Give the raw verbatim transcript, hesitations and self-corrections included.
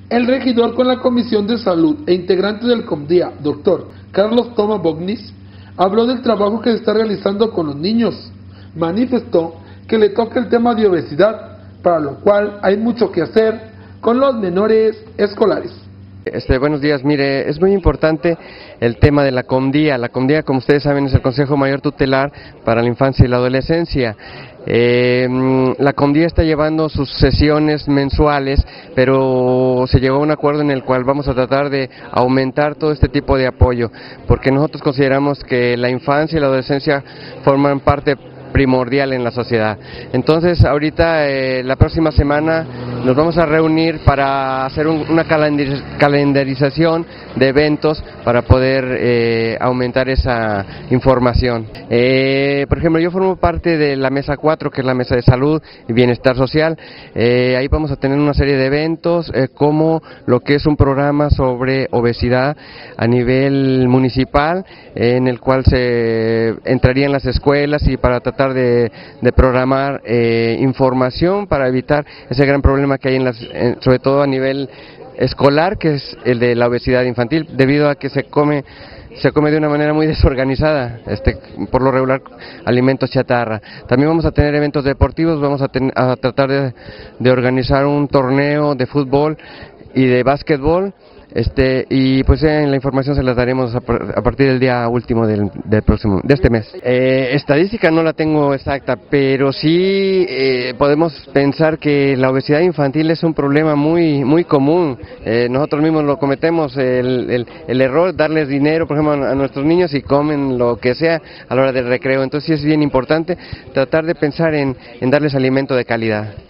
El regidor con la Comisión de Salud e integrante del COMDIA, doctor Carlos Toma Bognis, habló del trabajo que se está realizando con los niños. Manifestó que le toca el tema de obesidad, para lo cual hay mucho que hacer con los menores escolares. Este, buenos días, mire, es muy importante el tema de la COMDIA. La COMDIA, como ustedes saben, es el Consejo Mayor Tutelar para la Infancia y la Adolescencia. Eh, la COMDIA está llevando sus sesiones mensuales, pero se llegó a un acuerdo en el cual vamos a tratar de aumentar todo este tipo de apoyo, porque nosotros consideramos que la infancia y la adolescencia forman parte primordial en la sociedad. Entonces, ahorita, eh, la próxima semana, nos vamos a reunir para hacer un, una calendarización de eventos para poder eh, aumentar esa información. Eh, por ejemplo, yo formo parte de la mesa cuatro, que es la mesa de salud y bienestar social. Eh, ahí vamos a tener una serie de eventos, eh, como lo que es un programa sobre obesidad a nivel municipal, eh, en el cual se entraría en las escuelas y para tratar De, de programar eh, información para evitar ese gran problema que hay en las, en, sobre todo a nivel escolar, que es el de la obesidad infantil, debido a que se come se come de una manera muy desorganizada, este, por lo regular alimentos chatarra. También vamos a tener eventos deportivos, vamos a, ten, a tratar de, de organizar un torneo de fútbol y de básquetbol. Este, y pues eh, la información se las daremos a, a partir del día último del, del próximo, de este mes. Eh, estadística no la tengo exacta, pero sí eh, podemos pensar que la obesidad infantil es un problema muy muy común. Eh, nosotros mismos lo cometemos, el, el, el error, darles dinero, por ejemplo, a, a nuestros niños y comen lo que sea a la hora del recreo. Entonces sí es bien importante tratar de pensar en, en darles alimento de calidad.